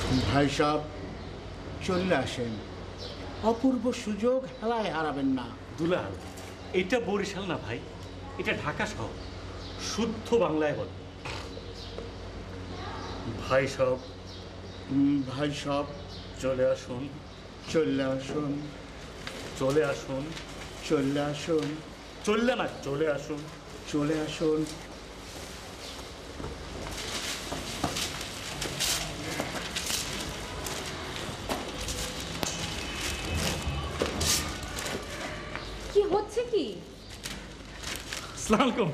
ভাই সাহেব চলে আসেন, অপূর্ব সুযোগ হেলায় হারাবেন না। দুলাল, এটা বরিশাল না ভাই, এটা ঢাকা শহর, শুদ্ধ বাংলায় বল। ভাই সব ভাই সাহেব চলে আসুন, চলে আসুন, চলে আসুন, চলে আসুন, চললে না চলে আসুন। চলে আসুন। কি হচ্ছে কি? আসসালামু আলাইকুম।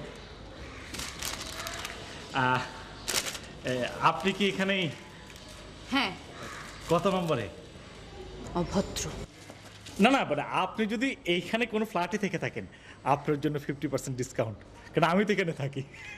আপনি কি এখানে হ্যাঁ, কত নম্বরে? অভদ্র। না না, মানে আপনি যদি এইখানে কোনো ফ্ল্যাটে থেকে থাকেন আপনার জন্য 50% ডিসকাউন্ট, কারণ আমি তো এখানে থাকি।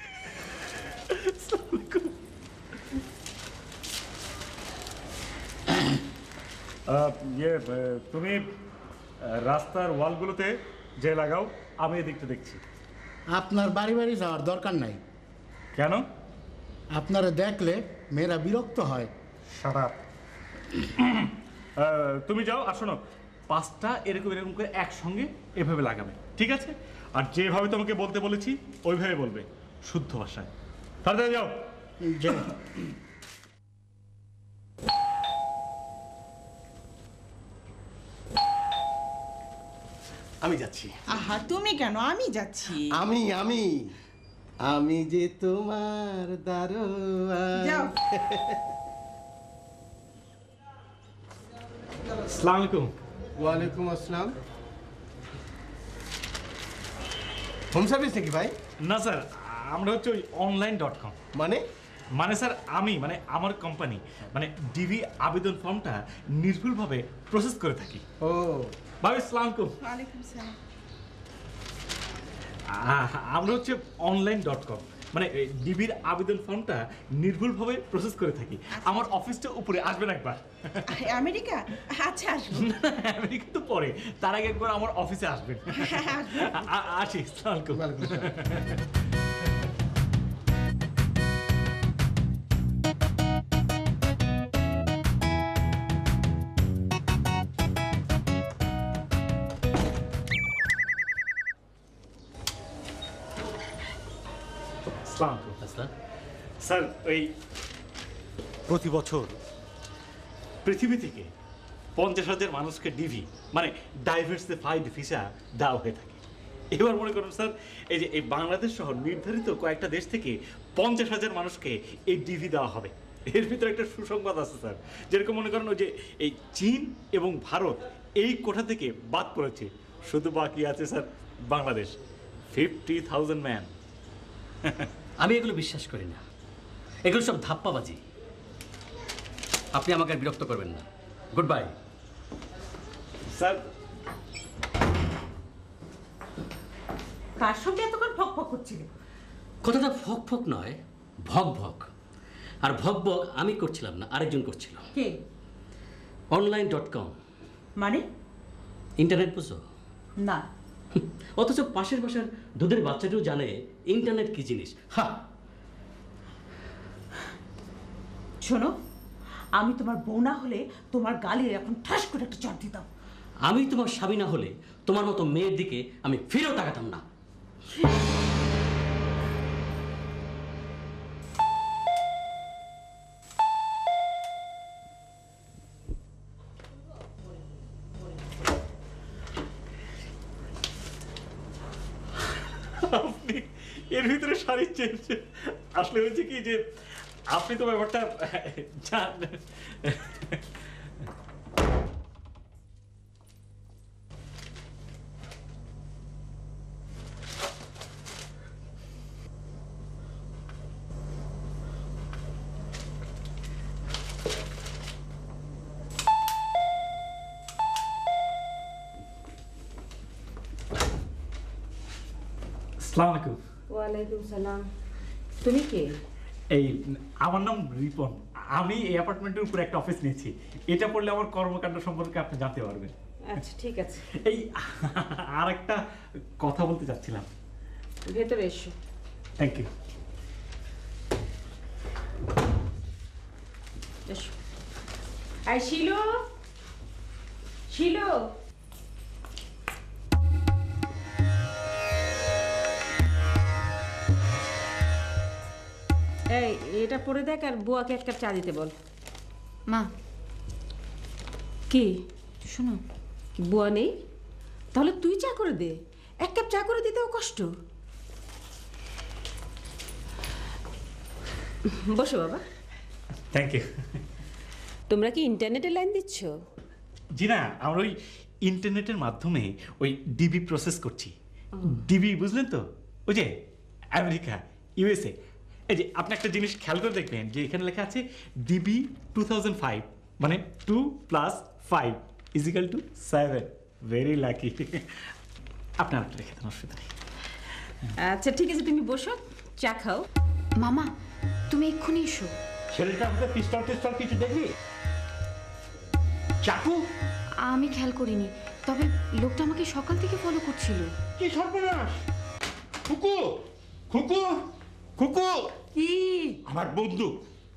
তুমি রাস্তার ওয়ালগুলোতে যে লাগাও, আমি এদিকটা দেখছি। আপনার বাড়ি বাড়ি যাওয়ার দরকার নাই। কেন? আপনারা দেখলে মেয়েরা বিরক্ত হয়। Shut up. তুমি যাও, আর শোনো, 5টা এরকম এরকম করে একসঙ্গে এভাবে লাগাবে, ঠিক আছে? আর যেভাবে তোমাকে বলতে বলেছি ওইভাবে বলবে, শুদ্ধ ভাষায়। তাড়াতাড়ি যাও। যে আমি যাচ্ছি। আহা, তুমি কেন? আমি যাচ্ছি। আমি আমি আমি যে তোমার দারোয়ান। যাও। আসসালামু আলাইকুম। ওয়ালাইকুম আসসালাম। হোম সার্ভিস নাকি ভাই? না স্যার, আমরা হচ্ছে ওই online.com। মানে স্যার আমি মানে আমার কোম্পানি মানে ডিভি আবেদন ফর্মটা নির্ভুলভাবে প্রসেস করে থাকি। ও ভাই আসসালামু আলাইকুম। ওয়ালাইকুম সালাম। আমরা হচ্ছে online.com, মানে ডিবির আবেদন ফর্মটা নির্ভুলভাবে প্রসেস করে থাকি। আমার অফিসটা উপরে আসবেন একবার। আমেরিকা? আচ্ছা, আসবো। আমেরিকা তো পরে, তার আগে একবার আমার অফিসে আসবেন। আসি। আসসালামু আলাইকুম। স্যার, ওই প্রতি বছর পৃথিবী থেকে 50,000 মানুষকে ডিভি মানে ডাইভার্সিফাইড ভিসা দেওয়া হয়ে থাকে। এবার মনে করুন স্যার, এই যে এই বাংলাদেশ সহ নির্ধারিত কয়েকটা দেশ থেকে 50,000 মানুষকে এই ডিভি দেওয়া হবে। এর ভিতরে একটা সুসংবাদ আছে স্যার, যেরকম মনে করেন ওই যে এই চীন এবং ভারত এই কোঠা থেকে বাদ পড়েছে, শুধু বাকি আছে স্যার বাংলাদেশ। 50,000 ম্যান। আমি এগুলো বিশ্বাস করি না, এগুলো সব ধাপ্পাবাজি। আপনি আমাকে আর বিরক্ত করবেন না। Good bye sir. কার সঙ্গে এতক্ষণ ফক ফক করছিল? কথাটা ফক ফক নয়, ভক ভক। আর ভক ভক আমি করছিলাম না, আরেকজন করছিল। কে? online.com মানে? ইন্টারনেট বুঝো না। অথচ পাশের বাসার দুধের বাচ্চাটিও জানে ইন্টারনেট কি জিনিস। হ্যাঁ, শোনো, আমি তোমার বউ না হলে তোমার গালে এখন ঠাস করে একটা চড় দিতাম। আমি তোমার স্বামী না হলে তোমার মতো মেয়ের দিকে আমি ফিরেও তাকাতাম না। আপনি এর ভিতরে শাড়ি চেঞ্জ আসলে হয়েছে কি যে আপনি তো ব্যাপারটা জানেন। আসসালামু আলাইকুম। ওয়ালাইকুম সালাম। তুমি কে? এই আমার নাম রিপন। আমি এই অ্যাপার্টমেন্টের উপরে একটা অফিস নিয়েছি। এটা পড়লে আমার কর্মকাণ্ড সম্পর্কে আপনি জানতে পারবেন। আচ্ছা, ঠিক আছে, এই আর একটা কথা বলতে চাচ্ছিলাম। ভেতরে এসো। Thank you. এসো। আই শিলো, শিলো। এই এটা পড়ে দেখ আর বুয়াকে এক কাপ চা দিতে বল। মা কি শোনো, বুয়া নেই? তাহলে তুই চা করে দে, এক কাপ চা করে দিতেও কষ্ট। বসো বাবা। Thank you. তোমরা কি ইন্টারনেটে লাইন দিচ্ছ? জি না, আমরা ওই ইন্টারনেটের মাধ্যমে ওই ডিবি প্রসেস করছি। ডিবি বুঝলেন তো? ওই যে আমেরিকা, ইউএসএ। এই যে আপনি একটা জিনিস খেয়াল করে দেখবেন যে এখানে লেখা আছে ডিবি 2005, মানে 2 + 5 = 7। Very lucky. আপনার একটা রেখে দেন, অসুবিধা নেই। আচ্ছা ঠিক আছে, তুমি বসো, চা খাও। মামা তুমি এক্ষুনি এসো। ছেলেটার হাতে পিস্তল টিস্তল কিছু দেখলি? চাকু? আমি খেয়াল করিনি, তবে লোকটা আমাকে সকাল থেকে ফলো করছিল। কি সর্বনাশ! খুকু, খুকু, খুকু! কি? আমার বন্ধু।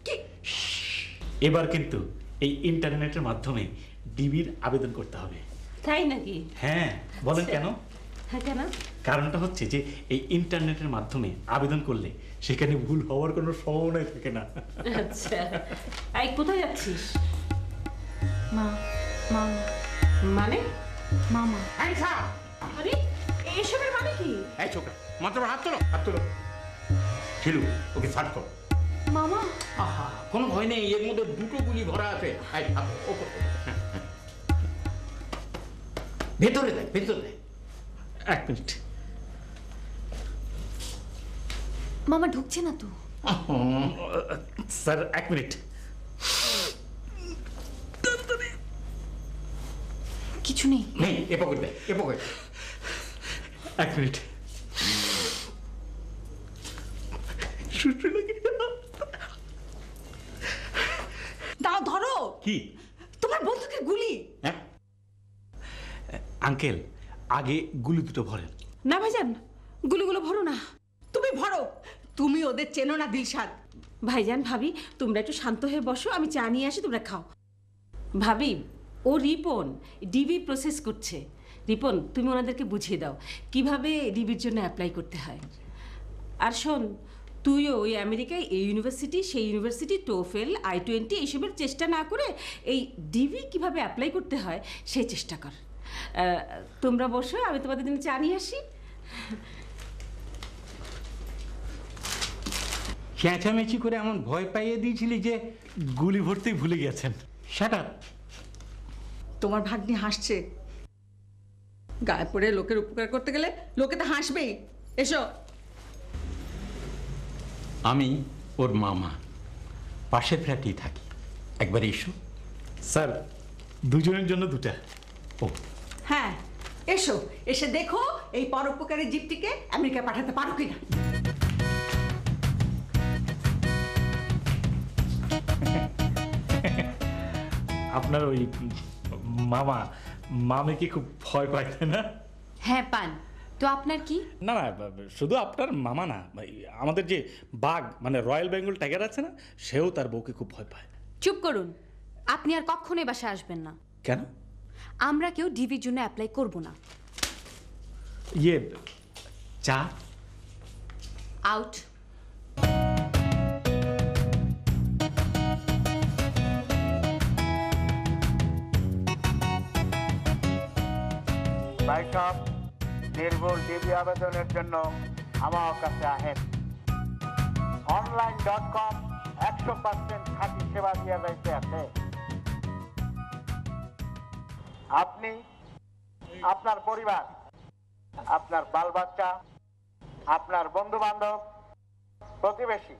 এবার কিন্তু এই ইন্টারনেটের মাধ্যমে ডিবির আবেদন করতে হবে। তাই নাকি? হ্যাঁ, বলেন কেন? হ্যাঁ কেন? কারণটা হচ্ছে যে এই ইন্টারনেটের মাধ্যমে আবেদন করলে সেখানে ভুল হওয়ার কোনো সম্ভাবনাই থাকে না। আচ্ছা, এই কোথায় যাচ্ছিস? মা মা মানে? মামা এই খা! আরে এসবের মানে কি? এই ছোকরা, মাত্র হাত তোলো, হাত তোলো। ছিলু, ওকে ছাড় কর। মামা আহা, কোনো ভয় নেই, এর মধ্যে দুটো গুলি ভরা আছে। এই, ভেতরে দেয়, ভেতরে দেয়। 1 মিনিট। মামা ঢুকছে না তো। Sir 1 minute. কিছু নেই। নেই, এ পকেট দেয়, এ পকেট। 1 মিনিট। দাও, ধরো। কি? তোমার বন্দুকের গুলি। হ্যাঁ, আঙ্কেল, আগে গুলি দুটো ভরেন। না ভাইজান, গুলিগুলো ভরো না। তুমি ভরো, তুমি ওদের চেনো না দিলশাদ। ভাইজান ভাবি, তোমরা একটু শান্ত হয়ে বসো, আমি চা নিয়ে আসি, তোমরা খাও। ভাবি, ও রিপন ডিবি প্রসেস করছে। রিপন, তুমি ওনাদেরকে বুঝিয়ে দাও কিভাবে ডিবির জন্য অ্যাপ্লাই করতে হয়। আর শোন, তুইও ওই আমেরিকায় এই ইউনিভার্সিটি সেই ইউনিভার্সিটি টোফেল I-20 এইসবের চেষ্টা না করে এই ডিবি কিভাবে অ্যাপ্লাই করতে হয় সেই চেষ্টা কর। তোমরা বসো, আমি তোমাদের জন্য চা নিয়ে আসি। চেঁচামেচি করে এমন ভয় পাইয়ে দিয়েছিলি যে গুলি ভরতেই ভুলে গেছেন। Shut up. তোমার ভাগ্নি হাসছে। গায়ে পড়ে লোকের উপকার করতে গেলে লোকে তো হাসবেই। এসো। আমি ওর মামা, পাশের ফ্ল্যাটেই থাকি। একবার এসো। স্যার, দুজনের জন্য দুটা। ও, হ্যাঁ এসো, এসে দেখো এই পরোপকারী জীবটিকে আমেরিকা পাঠাতে পারো কিনা। আপনার ওই মামা মামিকে খুব ভয় পায়, তাই না? হ্যাঁ পান। তো আপনার কি? না না, শুধু আপনার মামা না, আমাদের যে বাঘ মানে রয়্যাল বেঙ্গল টাইগার আছে না, সেও তার বউকে খুব ভয় পায়। চুপ করুন, আপনি আর কখনোই বাসায় আসবেন না। কেন? আমরা কেউ ডিবির জন্য অ্যাপ্লাই করব না। ইয়ে, চা? আউট। বাইসব নির্ভুল ডিবি আবেদনের জন্য আমার কাছে আহেন। online.com 100% খাঁটি সেবা দিয়া যাইতে আছে। আপনি, আপনার পরিবার, আপনার বাল বাচ্চা, আপনার বন্ধু বান্ধব, প্রতিবেশী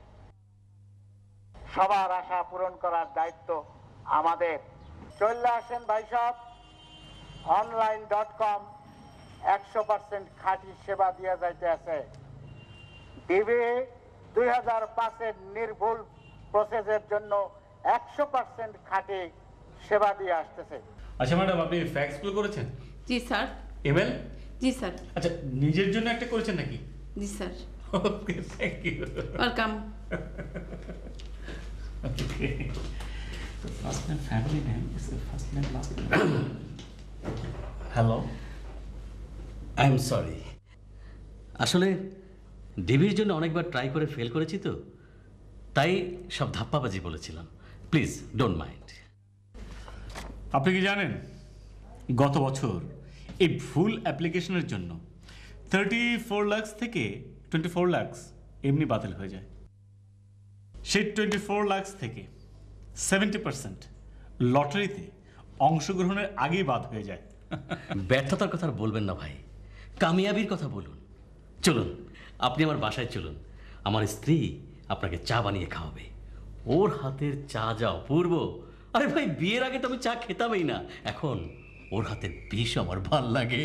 সবার আশা পূরণ করার দায়িত্ব আমাদের। চলে আসেন ভাইসব, online.com 100% খাঁটি সেবা দিয়া যাইতে আছে। ডিবি 2005-এর নির্ভুল প্রসেসের জন্য 100% খাঁটি সেবা দিয়ে আসতেছে। আচ্ছা ম্যাডাম, আপনি ফ্যাক্সগুলো করেছেন? জি স্যার। ইমেল? জি স্যার। আচ্ছা, নিজের জন্য একটা করেছেন নাকি? জি sir. Okay, thank you. Welcome. First name, family name is a first name, last name. Hello? I am sorry, আসলে ডিবির জন্য অনেকবার ট্রাই করে ফেল করেছি তো, তাই সব ধাপ্পাবাজি বলেছিলাম। Please don't mind. আপনি কি জানেন গত বছর এই ভুল অ্যাপ্লিকেশনের জন্য 34 লাখ থেকে 24 লাখ এমনি বাতিল হয়ে যায়। সেই 24 লাখ থেকে 70% লটারিতে অংশগ্রহণের আগেই বাদ হয়ে যায়। ব্যর্থতার কথা আর বলবেন না ভাই, কামিয়াবির কথা বলুন। চলুন আপনি আমার বাসায় চলুন, আমার স্ত্রী আপনাকে চা বানিয়ে খাওয়াবে। ওর হাতের চা যা অপূর্ব। আরে ভাই, বিয়ের আগে তো আমি চা খেতামই না, এখন ওর হাতের বিষ আমার ভাল লাগে।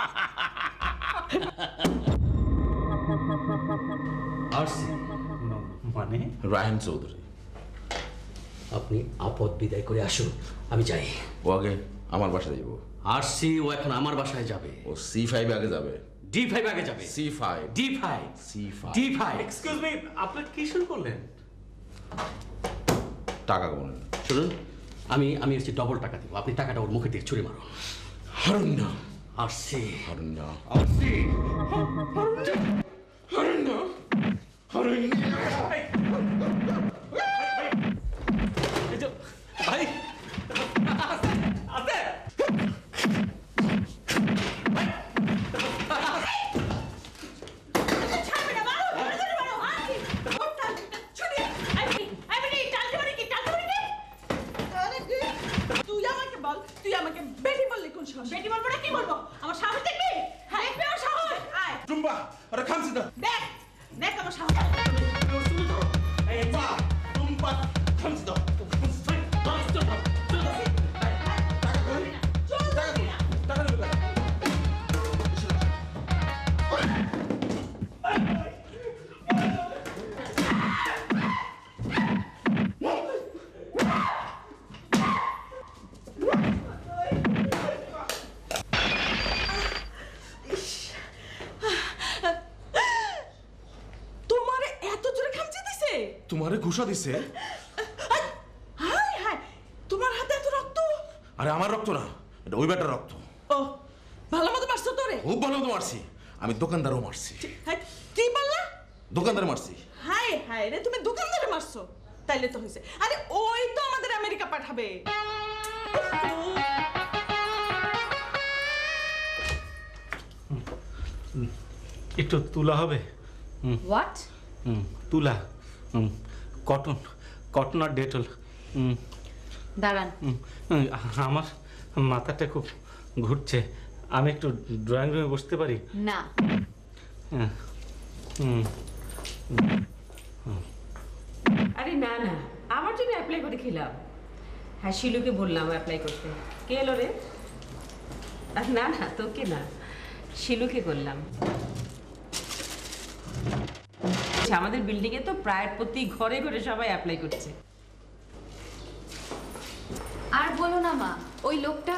মানে রায়হান চৌধুরী, আপনি আপদ বিদায় করে আসুন, আমি যাই। ও আগে আমার বাসায় যাব। আসছি, ও এখন আমার বাসায় যাবে। ও C5 আগে যাবে। D5 আগে যাবে। C5 D5 C5 D5। Excuse me, আপনি কি শুরু করলেন? টাকা কোন? শুনুন, আমি হচ্ছে ডবল টাকা দেবো, আপনি টাকাটা ওর মুখে দিয়ে ছুঁড়ে মারুন। হারুন না, আসছি। হারুন না, আসছি। হারুন না, হারুন না। ভাই তুই আমাকে বেটি বললি কোন সাহস? বেটি বলবো না কি বলবো? আমার সাহস দেখবি? হ্যাঁ, বেও সাহস। আয় টুম্বা, আরে খামছি না। দেখ, দেখ আমার সাহস। এই মা, টুম্বা, খামছি না। তোমারে এত জোরে খামচি দিছে? তোমারে ঘুষা দিছে? হায় হায়, তোমার হাতে এত রক্ত? আরে আমার রক্ত না, এটা ওই বেটার রক্ত। ও, ভালো মতো মারছো তোরে? খুব ভালো মতো মারছি, আমি দোকানদারও মারছি। হ্যাঁ, কি বললা? দোকানদার মারছি। হায় হায় রে, তুমি দোকানদারে মারছো? তাইলে তো হয়েছে। আরে ওই তো আমাদের আমেরিকা পাঠাবে। একটু তুলা হবে? হোয়াট? তুলা, কটন, কটন আর ডেটল। দাঁড়ান। আমার মাথাটা খুব ঘুরছে, আমি একটু ড্রয়িং রুমে বসতে পারি? না। আরে না না, আমার জন্য অ্যাপ্লাই করে খেলাম। হ্যাঁ, শিলুকে বললাম অ্যাপ্লাই করতে। কে এলো রে? না না, তোকে না, শিলুকে করলাম। আমাদের বিল্ডিং এ তো প্রায় প্রতি ঘরে ঘরে সবাই অ্যাপ্লাই করছে। আর বলো না মা, ওই লোকটা।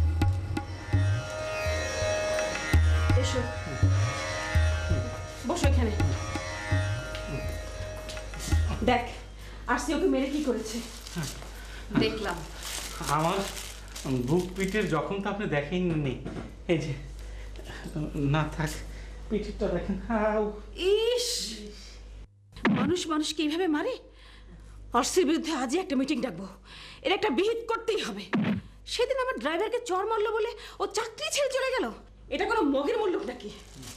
এসো, বসো এখানে। দেখ, আরসি ওকে মেরে কি করেছে। দেখলাম। আমার বুক পিঠের জখম তো আপনি দেখেননি। এই যে, না থাক, পিঠেরটা দেখেন। ইস, মানুষ মানুষকে এইভাবে মারে? আরসির বিরুদ্ধে আজই একটা মিটিং ডাকবো, এর একটা বিহিত করতেই হবে। সেদিন আমার ড্রাইভারকে চড় মারলো বলে ও চাকরি ছেড়ে চলে গেল, এটা কোনো মগের মূল্য নাকি?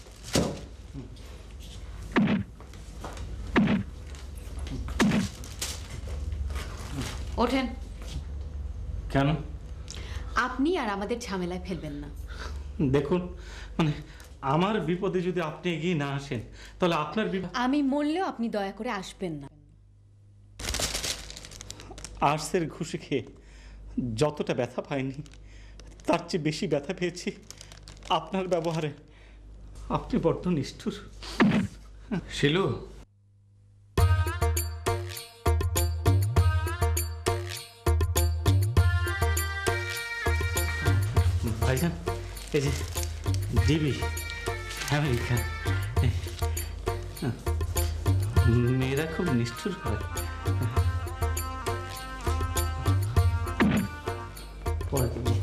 ওঠেন। কেন? আপনি আর আমাদের ঝামেলায় ফেলবেন না। দেখুন, মানে আমার বিপদে যদি আপনি এগিয়ে না আসেন, তাহলে আপনার বিপদ। আমি মরলেও আপনি দয়া করে আসবেন না। আর্টসের ঘুষে খেয়ে যতটা ব্যথা পাইনি, তার চেয়ে বেশি ব্যথা পেয়েছি আপনার ব্যবহারে। আপনি বড্ড নিষ্ঠুর। শিলু, ভাইজান, এই যে ডিবি আমেরিকা, মেয়েরা খুব নিষ্ঠুর হয়। পরে তুমি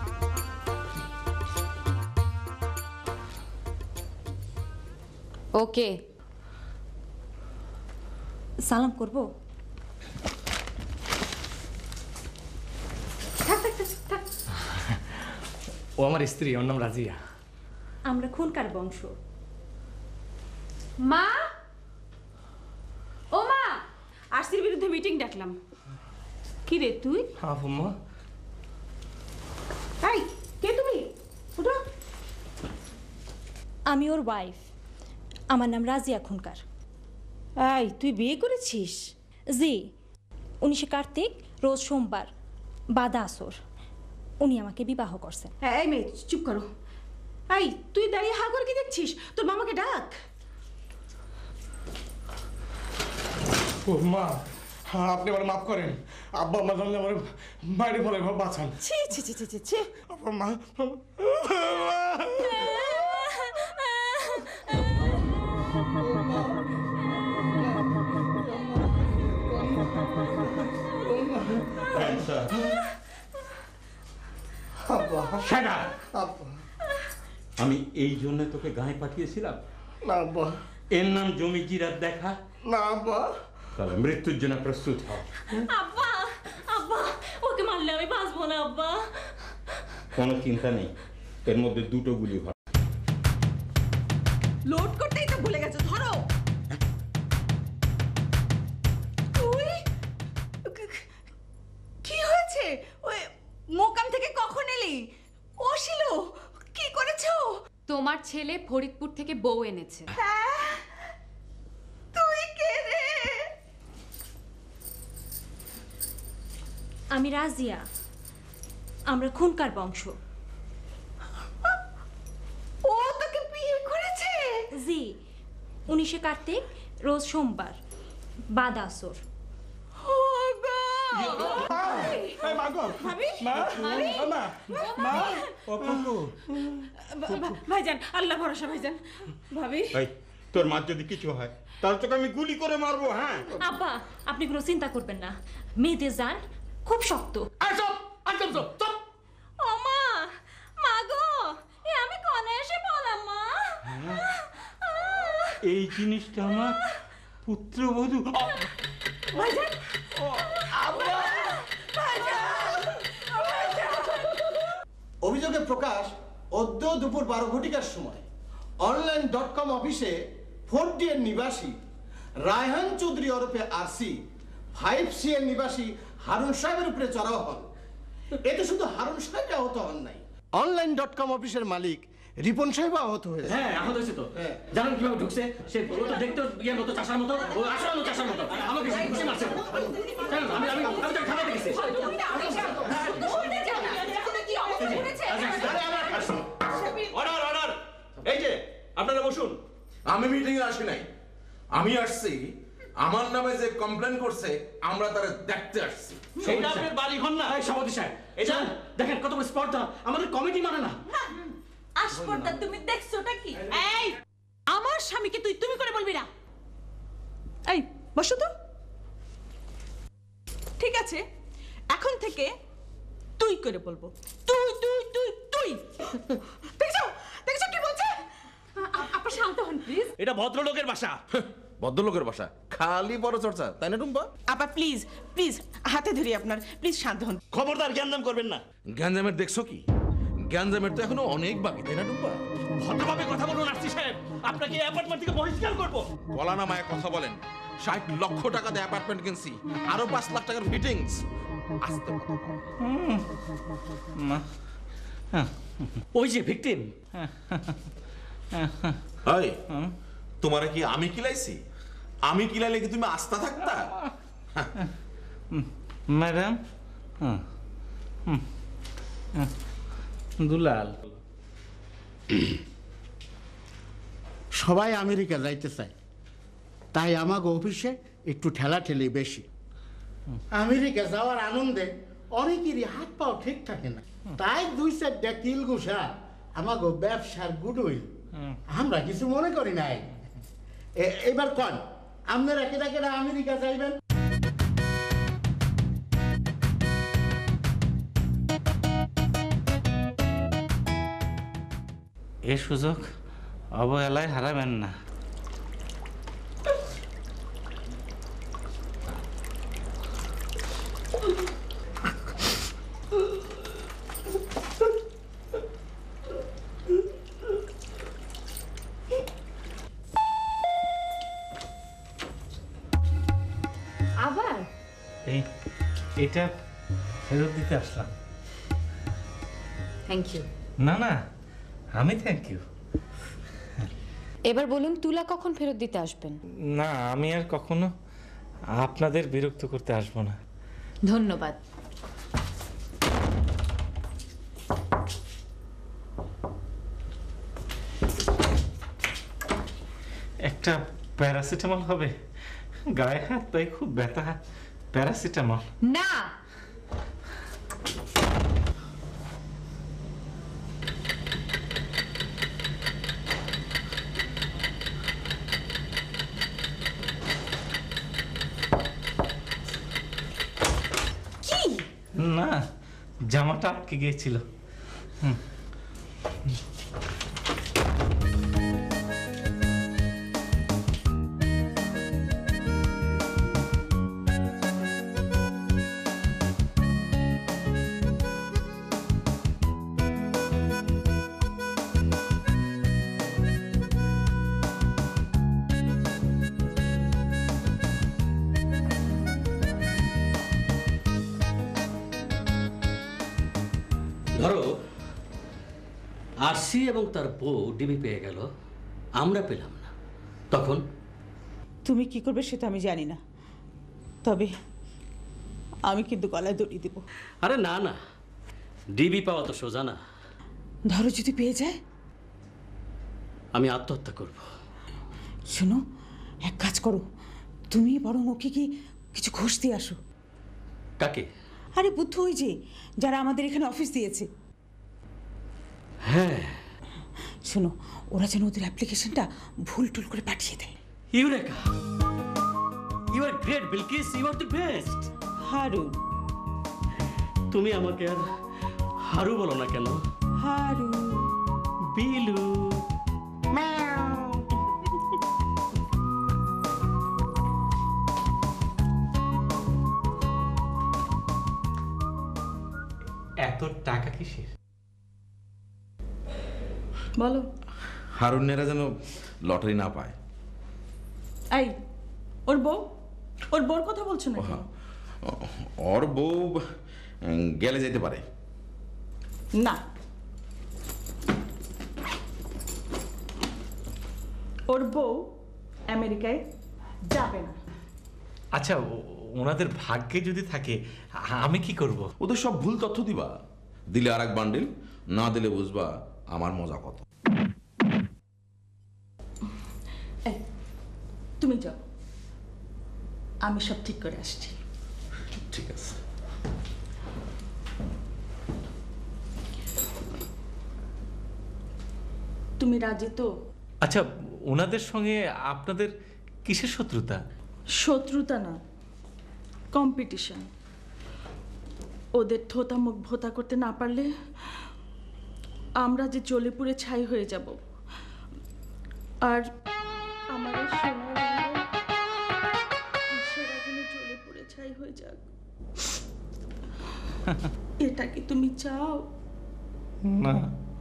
ওকে সালাম করব। ও আমার স্ত্রী, ওর নাম রাজিয়া। আমরা খুনকার বংশ। মা, ও মা, আরসির বিরুদ্ধে মিটিং ডাকলাম। কি রে তুই? হ্যাঁ বৌমা। এই কে তুমি? উঠো। আমি ওর ওয়াইফ, আমার নাম রাজিয়া খুনকার। এই তুই বিয়ে করেছিস? জি, 19 কার্তিক রোজ সোমবার বাদা আসর উনি আমাকে বিবাহ করছেন। এই মেয়ে চুপ করো। এই তুই দাঁড়িয়ে হা করে কি দেখছিস? তোর মামাকে ডাক। মা, আপনি আমার মাফ করেন। আব্বা আম্মা জানলে আমার বাইরে ফেলে বাঁচান। ছি ছি ছি ছি ছি। মা আমি এই জন্য তোকে গায়ে পাঠিয়েছিলাম না আব্বা। এর নাম জমি জিরাত দেখা না আব্বা। তাহলে মৃত্যুর জন্য প্রস্তুত হ। আব্বা, আব্বা, ওকে মারলে আমি বাঁচবো না আব্বা। কোনো চিন্তা নেই, এর মধ্যে দুটো গুলি ভর। লোড করতেই তো ভুলে গেছো, ধরো। তুই কি হয়েছে? ওই মোকাম থেকে কখন এলি? ও ছিল কি করেছো? তোমার ছেলে ফরিদপুর থেকে বউ এনেছে। তুই কে রে? আমি রাজিয়া, আমরা খুনকার বংশ। ও তোকে বিয়ে করেছে? জি, 19 কার্তিক রোজ সোমবার বাদা আসর। ভাইজান, আল্লাহ ভরসা ভাইজান। ভাবি, তোর মার যদি কিছু হয় তাহলে তোকে আমি গুলি করে মারবো। হ্যাঁ আব্বা, আপনি কোনো চিন্তা করবেন না, মেয়েদের জান খুব শক্ত। ও মা, মা গো, এ আমি কনে এসে বললাম মা। এই জিনিসটা আমার পুত্রবধূ। ভাইজান, অভিযোগে প্রকাশ অদ্য দুপুর 12 ঘটিকার সময় online.com অফিসে 4D এর নিবাসী রায়হান চৌধুরী ওরফে আরসি 5C এর নিবাসী হারুন সাহেবের উপরে চড়াও হন। এতে শুধু হারুন সাহেব আহত হন নাই, online.com অফিসের মালিক রিপন সাহেব আহত হয়েছে। হ্যাঁ, আহত হয়েছে তো। জানেন কিভাবে ঢুকছে? সে ও তো দেখতে ইয়ের মতো, চাষার মতো, ও আসলে চাষার মতো। আমাকে ঘুষি মারছে। জানেন, আমি তো খাবার দেখেছি। অর্ডার অর্ডার, এই যে আপনারা বসুন। আমি মিটিং এ আসি নাই, আমি আসছি আমার নামে যে কমপ্লেন করছে আমরা তারে দেখতে আসছি। সেটা আপনার বাড়ি ঘর না। এই সভাপতি সাহেব, এটা দেখেন কত বড় স্পর্ধা, আমাদের কমিটি মানে না। আসপর্দা তুমি দেখছোটা কি? এই আমার স্বামীকে তুই তুমি করে বলবি না। এই বসো তো। ঠিক আছে, এখন থেকে তুই করে বলবো। তুই তুই তুই তুই। দেখছো দেখছো কি বলছে? আপা শান্ত হন প্লিজ। এটা ভদ্রলোকের বাসা। ভদ্রলোকের বাসা, খালি বড় চর্চা, তাই না টুম্পা? আপা প্লিজ প্লিজ হাতে ধরি আপনার, প্লিজ শান্ত হন। খবরদার জ্ঞানদাম করবেন না। গ্যাঞ্জামের দেখছো কি? গ্যাঞ্জামের তো এখনো অনেক বাকি, তাই না টুম্পা? ভদ্রভাবে কথা বলুন আরসি সাহেব, আপনাকে এই অ্যাপার্টমেন্ট থেকে বহিষ্কার করব। বলা না মায়ের কথা বলেন। 60 লক্ষ টাকা দিয়ে অ্যাপার্টমেন্ট কিনছি, আরো 5 লাখ টাকার ফিটিংস। আস্তে ওই যে ভিকটিম। এই, তোমারে কি আমি কিলাইছি? আমি কিলাইলে কি তুমি আস্থা থাকতা? ম্যাডাম, দুলাল, সবাই আমেরিকা যাইতে চায়, তাই আমাকে অফিসে একটু ঠেলাঠেলি বেশি। আমেরিকা যাওয়ার আনন্দে অনেকেরই হাত পাও ঠিক থাকে না, তাই 2-4টা কিল ঘুষা আমাকে ব্যবসার গুডউইল, আমরা কিছু মনে করি নাই। এবার কন আপনারা কেটা কেটা আমেরিকা যাইবেন? এ সুযোগ অবহেলায় হারাবেন না। আবার এটা ফেরত দিতে আসলাম। Thank you. না না, আমি থ্যাংক ইউ। এবার বলুন তুলা কখন ফেরত দিতে আসবেন? না, আমি আর কখনো আপনাদের বিরক্ত করতে আসবো না। ধন্যবাদ। একটা প্যারাসিটামল হবে? গায়ে হাত পায়ে খুব ব্যথা। প্যারাসিটামল না। না, জামাটা আটকে গিয়েছিল। ধরো আরসি এবং তার বউ ডিবি পেয়ে গেল, আমরা পেলাম না, তখন তুমি কি করবে সেটা আমি জানি না, তবে আমি কিন্তু গলায় দড়ি দেব। আরে না না, ডিবি পাওয়া তো সোজা না। ধরো যদি পেয়ে যায়? আমি আত্মহত্যা করব। শোনো, এক কাজ করো, তুমি বরং ওকে কি কিছু ঘুষ দিয়ে আসো। কাকে? আরে বুদ্ধ, ওই যে যারা আমাদের এখানে অফিস দিয়েছে। হ্যাঁ, শোনো, ওরা যেন ওদের অ্যাপ্লিকেশনটা ভুল টুল করে পাঠিয়ে দেয়। Eureka, you are great Bilkis, you are the best. Harun. তুমি আমাকে আর হারু বলো না কেন? হারু। বিলু। এত টাকা কিসের? বলো। হারুনেরা যেন লটারি না পায়। এই, ওর বউ, ওর বউর কথা বলছো না? ওর বউ গেলে যেতে পারে না, ওর বউ আমেরিকায় যাবে না। আচ্ছা, ওনাদের ভাগ্যে যদি থাকে আমি কি করব? ওদের সব ভুল তথ্য দিবা, দিলে আর এক বান্ডিল, না দিলে বুঝবা আমার মজা কত। তুমি যাও, আমি সব ঠিক করে আসছি। ঠিক আছে। তুমি রাজি তো? আচ্ছা, ওনাদের সঙ্গে আপনাদের কিসের শত্রুতা? শত্রুতা না, কম্পিটিশন। ওদের থোতা মুখ ভোতা করতে না পারলে আমরা যে জ্বলে পুড়ে ছাই হয়ে যাব। আর আমার এই সোনার ঈশ্বর আগুনে জ্বলে পুড়ে ছাই হয়ে যাক। এটা কি তুমি চাও? না।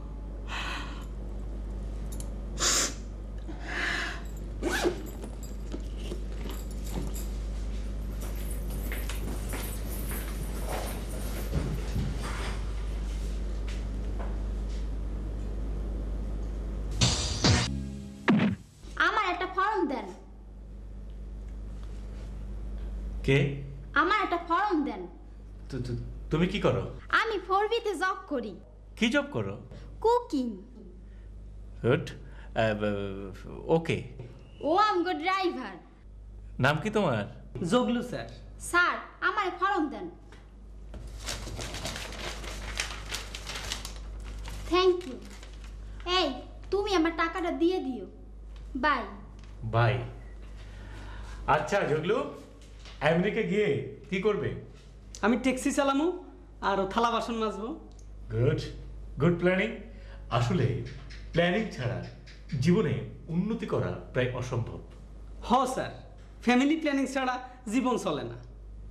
আমার একটা ফর্ম দেন। কে? আমার একটা ফর্ম দেন। তুমি কি করো? আমি 4B তে জব করি। কি জব করো? কুকিং। গুড। ওকে। ও আমগো ড্রাইভার। নাম কি তোমার? জগলু স্যার। স্যার, আমার ফর্ম দেন। Thank you. এই, তুমি আমার টাকাটা দিয়ে দিও। বাই। বাই। আচ্ছা জগলু, আমেরিকা গিয়ে কি করবে? আমি ট্যাক্সি চালামু আর থালা বাসন মাজবো। Good, good planning. আসলে প্ল্যানিং ছাড়া জীবনে উন্নতি করা প্রায় অসম্ভব। হ স্যার, ফ্যামিলি প্ল্যানিং ছাড়া জীবন চলে না।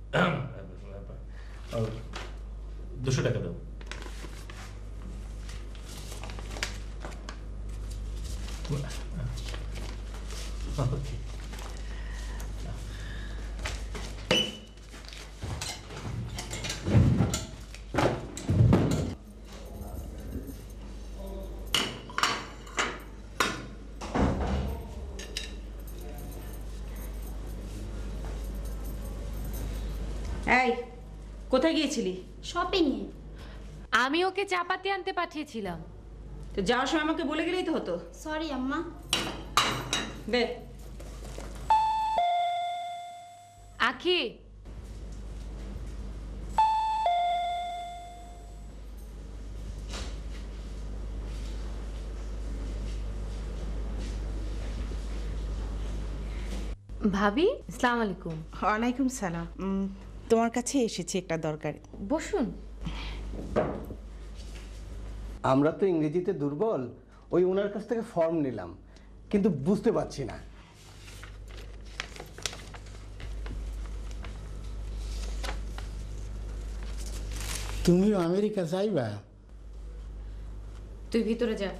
200 টাকা দাও। Okay. এই কোথায় গিয়েছিলি? শপিং এ। আমি ওকে চাপাতি আনতে পাঠিয়েছিলাম। তো যাওয়ার সময় আমাকে বলে গেলেই তো হতো। সরি আম্মা। দে। আখি, ভাবি আসসালামু আলাইকুম। ওয়ালাইকুম সালাম। তোমার কাছে এসেছি একটা দরকারে। বসুন। আমরা তো ইংরেজিতে দুর্বল, ওই ওনার কাছ থেকে ফর্ম নিলাম, কিন্তু বুঝতে পারছি না। তুমিও আমেরিকা যাইবা? তুই ভিতরে যা।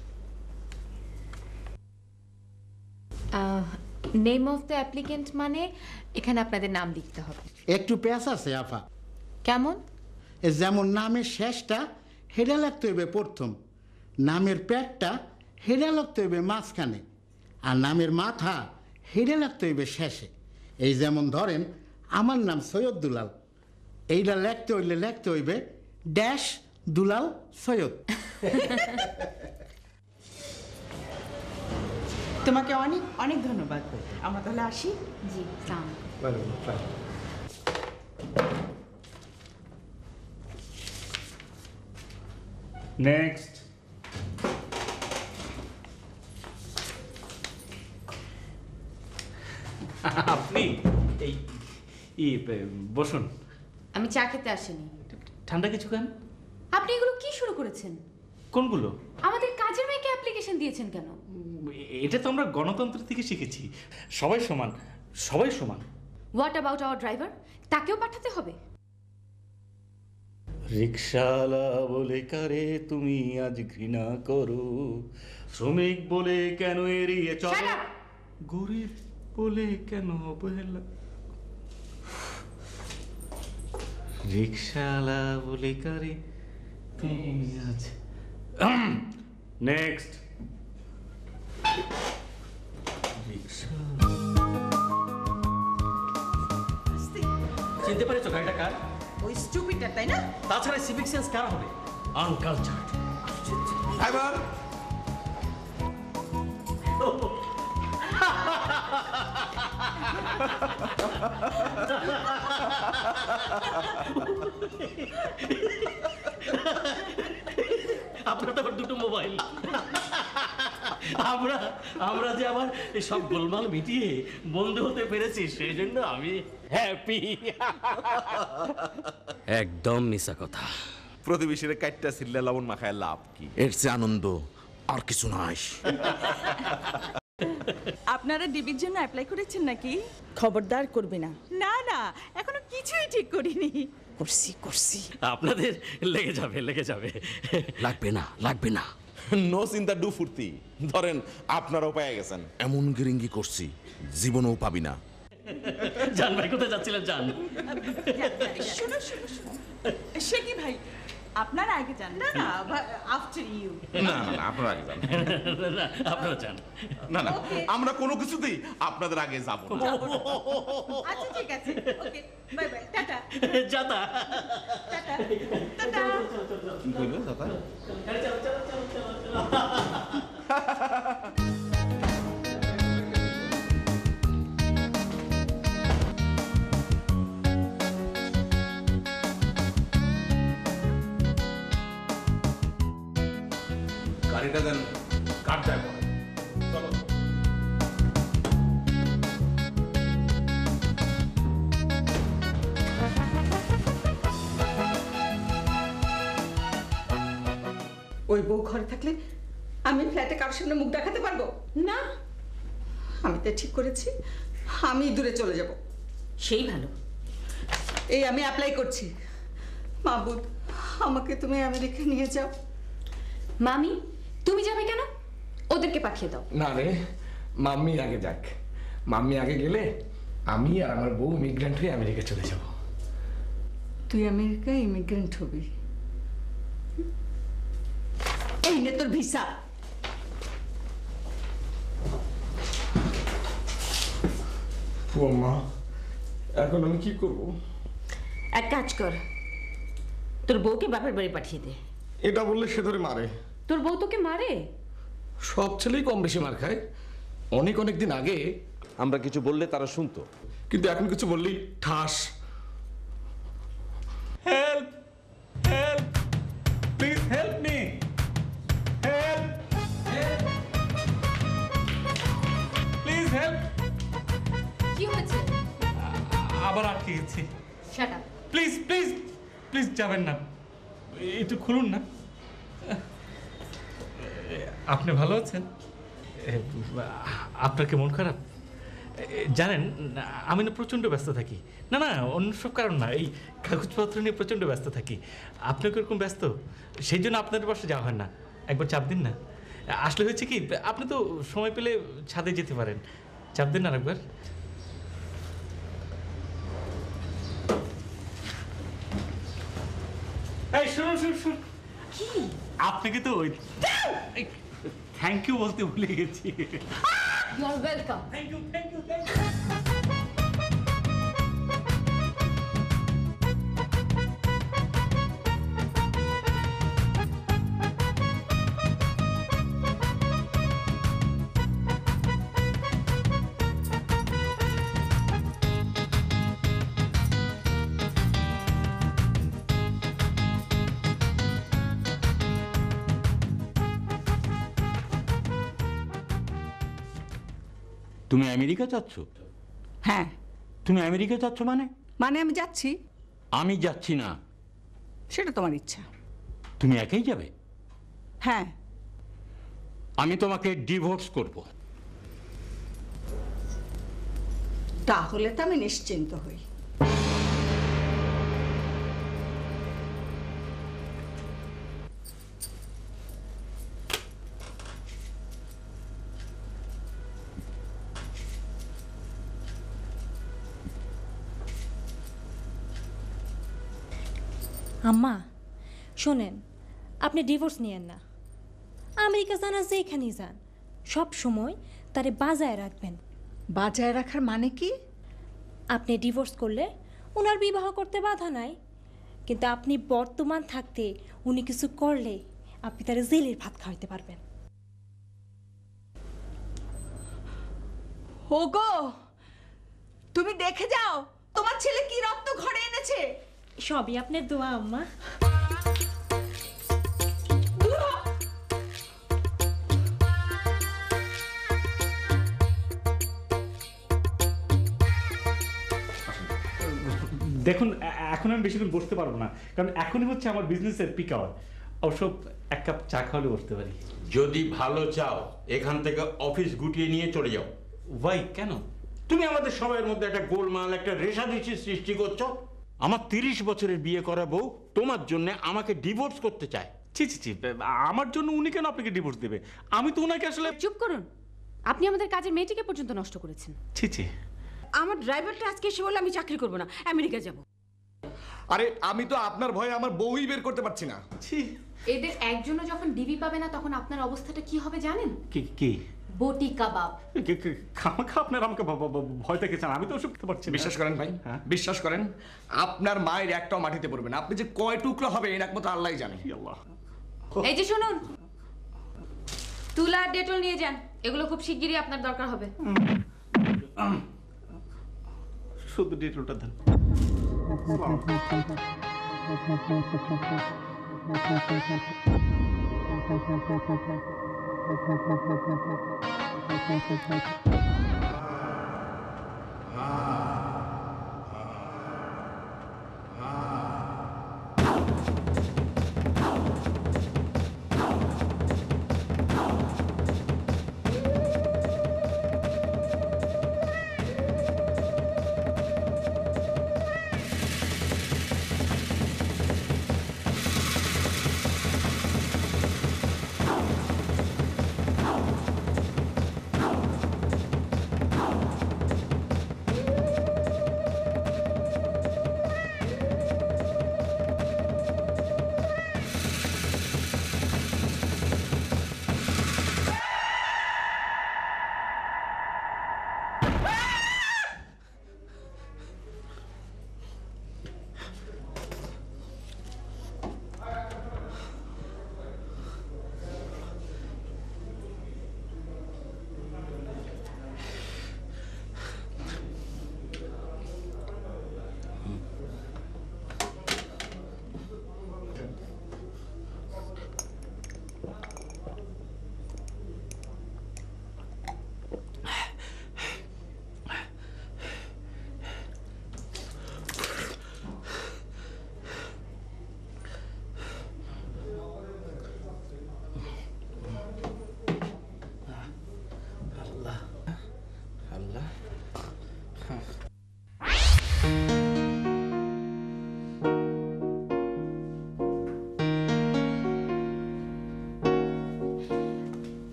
নেম অফ দ্য অ্যাপ্লিকেন্ট মানে এখানে আপনাদের নাম লিখতে হবে। একটু প্যাস আছে আফা। কেমন? যেমন নামের শেষটা হেডা লাগতে হইবে প্রথম, নামের পেটটা হেডা লাগতে হইবে মাঝখানে, আর নামের মাথা হেডা লাগতে হইবে শেষে। এই যেমন ধরেন আমার নাম সৈয়দ দুলাল, এইটা লিখতে হইবে ড্যাশ দুলাল সৈয়দ। তোমাকে অনেক অনেক ধন্যবাদ। আমরা তাহলে আসি। জি, নেক্সট। আপনি এই বসুন। আমি চা খেতে আসিনি। ঠান্ডা কিছু খান। আপনি এগুলো কি শুরু করেছেন? কোনগুলো? আমাদের কাজের মেয়েকে অ্যাপ্লিকেশন দিয়েছেন কেন? এটা তো আমরা গণতন্ত্র থেকে শিখেছি, সবাই সমান, সবাই সমান। What about our driver? তাকেও পাঠাতে হবে? রিকশাওয়ালা বলে কারে তুমি আজ ঘৃণা করো, শ্রমিক বলে কেন এড়িয়ে চলো, গরিব বলে কেন অবহেলা, রিকশাওয়ালা বলে কারে তুমি আজ। নেক্সট। চিনতে পেরেছো গাড়িটা কার? ওই স্টুপিডটা, তাই না? তাছাড়া সিভিক সেন্স কার হবে? আনকালচার্ড। ড্রাইভার, আপনার তো আবার দুটো মোবাইল। আমরা যে আবার সব গোলমাল মিটিয়ে বন্ধু হতে পেরেছি, সেই জন্য আমি হ্যাপি। একদম মিশা কথা। প্রতিবেশীর কাটটা ছিললে লবণ মাখায় লাভ কি? এর চেয়ে আনন্দ আর কিছু নাই। আপনারা ডিবির জন্য অ্যাপ্লাই করেছেন নাকি? খবরদার করবে না। না না, এখনো কিছুই ঠিক করিনি। করছি। আপনাদের লেগে যাবে। লাগবে না। নো চিন্তা ডু ফুর্তি। ধরেন আপনারাও পেয়ে গেছেন, এমন গিরিঙ্গি করছি জীবনেও পাবি না। জান ভাই, কোথায় যাচ্ছিলেন? জান, শুনো। সে কি ভাই, আপনারা আগে যান। না আফটার ইউ। না আপনারা আগে যান। আপনারা যান। না আমরা কোনো কিছুতেই আপনাদের আগে যাব না। আচ্ছা ঠিক আছে, ওকে, বাই বাই, টাটা। যাতা। টাটা। কি কইবে দাদা? গাড়িটা দেন, কাটটায় পড়ে। চলো। ওই বউ ঘরে থাকলে আমি ফ্ল্যাটে কারোর সামনে মুখ দেখাতে পারবো না। আমি তো ঠিক করেছি, আমি দূরে চলে যাব। সেই ভালো। এই আমি অ্যাপ্লাই করছি। মাবুদ, আমাকে তুমি আমেরিকা নিয়ে যাও। মামি তুমি যাবে কেন? ওদেরকে পাঠিয়ে দাও। না রে, মাম্মি আগে যাক। মাম্মি আগে গেলে আমি আর আমার বউ ইমিগ্রেন্ট হয়ে আমেরিকা চলে যাব। তুই আমেরিকায় ইমিগ্রেন্ট হবি? এই নে তোর ভিসা। মা, এখন আমি কি করব? এক কাজ কর, তোর বউকে বাপের বাড়ি পাঠিয়ে দে। এটা বললে সে ধরে মারে। তোর বউ তোকে মারে? সব ছেলেই কম বেশি মার খায়। অনেক অনেক দিন আগে আমরা কিছু বললে তারা শুনতো, কিন্তু এখন কিছু বললেই ঠাস। Help, help, please help me, help, please help. কি হয়েছে? আবার আটকে গেছি। Shut up. Please please please যাবেন না, একটু খুলুন না। আপনি ভালো আছেন? আপনার কি মন খারাপ? জানেন আমি না প্রচণ্ড ব্যস্ত থাকি। না না, অন্য সব কারণ না, এই কাগজপত্র নিয়ে প্রচণ্ড ব্যস্ত থাকি। আপনি কিরকম ব্যস্ত, সেই জন্য আপনাদের বাসায় যাওয়া হয় না। একবার চাপ দিন না। আসলে হয়েছে কি, আপনি তো সময় পেলে ছাদে যেতে পারেন, চাপ দিন না একবার। এই শুনুন শুনুন শুনুন, কি আপনাকে তো ওই থ্যাংক ইউ বলতে ভুলে গেছি। You are welcome. Thank you thank you thank you. তুমি আমেরিকা যাচ্ছ? হ্যাঁ। তুমি আমেরিকা যাচ্ছ মানে? মানে আমি যাচ্ছি। আমি যাচ্ছি না। সেটা তোমার ইচ্ছা। তুমি একাই যাবে? হ্যাঁ। আমি তোমাকে ডিভোর্স করব। তাহলে তো আমি নিশ্চিন্ত হই। আম্মা শোনেন, আপনি ডিভোর্স নিয়েন না। আমেরিকা যান আর যেখানেই যান, সব সময় তারে বাজায় রাখবেন। বাজায় রাখার মানে কি? আপনি ডিভোর্স করলে ওনার বিবাহ করতে বাধা নাই, কিন্তু আপনি বর্তমান থাকতে উনি কিছু করলে আপনি তারে জেলের ভাত খাওয়াইতে পারবেন। ওগো, তুমি দেখে যাও তোমার ছেলে কি রত্ন ঘরে এনেছে। সবই আপনার দোয়া আম্মা। দেখুন, এখন আমি বেশিক্ষণ বসতে পারবো না, কারণ এখনই হচ্ছে আমার বিজনেসের পিক আওয়ার। অবশ্য এক কাপ চা খাওয়ালে বসতে পারি। যদি ভালো চাও এখান থেকে অফিস গুটিয়ে নিয়ে চলে যাও। ওয়াই, কেন? তুমি আমাদের সবার মধ্যে একটা গোলমাল, একটা রেষারেষি সৃষ্টি করছো। আমার 30 বছরের বিয়ে করা বউ তোমার জন্য আমাকে ডিভোর্স করতে চায়। ছি ছি ছি, আমার জন্য উনি কেন আপনাকে ডিভোর্স দেবে? আমি তো উনাকে আসলে। চুপ করুন, আপনি আমাদের কাজের মেয়েটিকে পর্যন্ত নষ্ট করেছেন। ছি ছি। আমার ড্রাইভারটা আজকে এসে বলে আমি চাকরি করবো না, আমেরিকা যাব। আরে আমি তো আপনার ভয়ে আমার বউই বের করতে পারছি না। ছি। এদের একজনও যখন ডিবি পাবে না তখন আপনার অবস্থাটা কি হবে জানেন? কি কি? বটি কাবাব। খামাখা আপনার আমাকে ভয় দেখেছেন, আমি তো ওসব করতে পারছি না। বিশ্বাস করেন ভাই, বিশ্বাস করেন, আপনার মায়ের একটাও মাটিতে পড়বে না। আপনি যে কয় টুকরো হবে এর একমাত্র আল্লাহই জানে। আল্লাহ। এই যে শুনুন, তুলা আর ডেটল নিয়ে যান, এগুলো খুব শিগগিরই আপনার দরকার হবে। শুধু ডেটলটা দেন।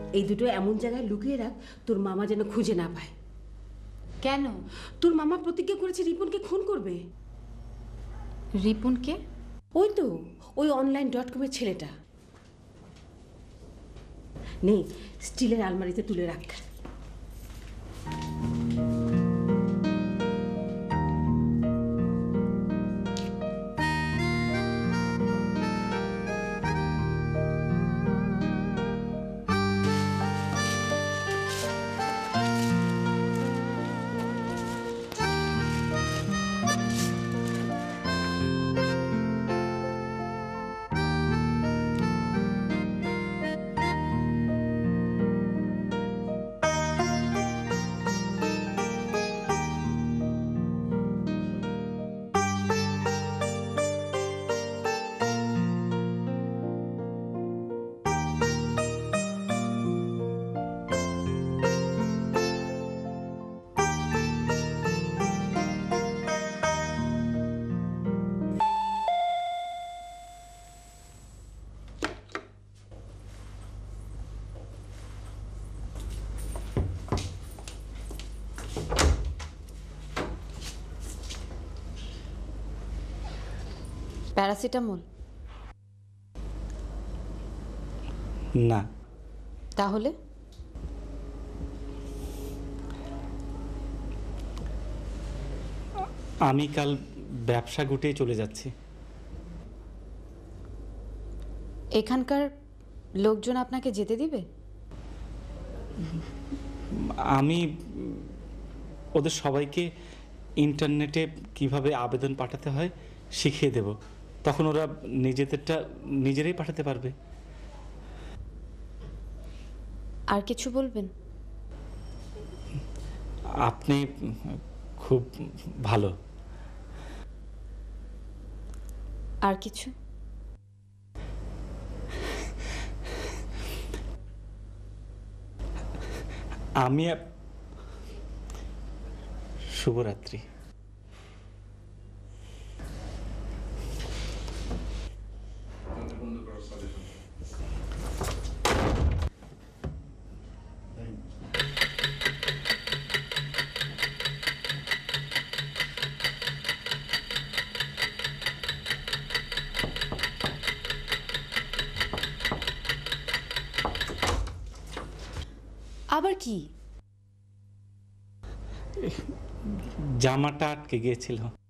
এই দুটো এমন জায়গায় লুকিয়ে রাখ তোর মামা যেন খুঁজে না পায়। কেন? তোর মামা প্রতিজ্ঞা করেছে রিপনকে খুন করবে। রিপনকে? ওই তো, ওই online.com এর ছেলেটা। নে, স্টিলের আলমারিতে তুলে রাখ। প্যারাসিটামল? না। তাহলে? আমি কাল ব্যবসা গুটিয়ে চলে যাচ্ছি। এখানকার লোকজন আপনাকে যেতে দিবে? আমি ওদের সবাইকে ইন্টারনেটে কিভাবে আবেদন পাঠাতে হয় শিখিয়ে দেব, তখন ওরা নিজেদেরটা নিজেরাই পাঠাতে পারবে। আর কিছু বলবেন? আপনি খুব ভালো। আর কিছু? আমি শুভরাত্রি। আবার কি? জামাটা আটকে গিয়েছিল।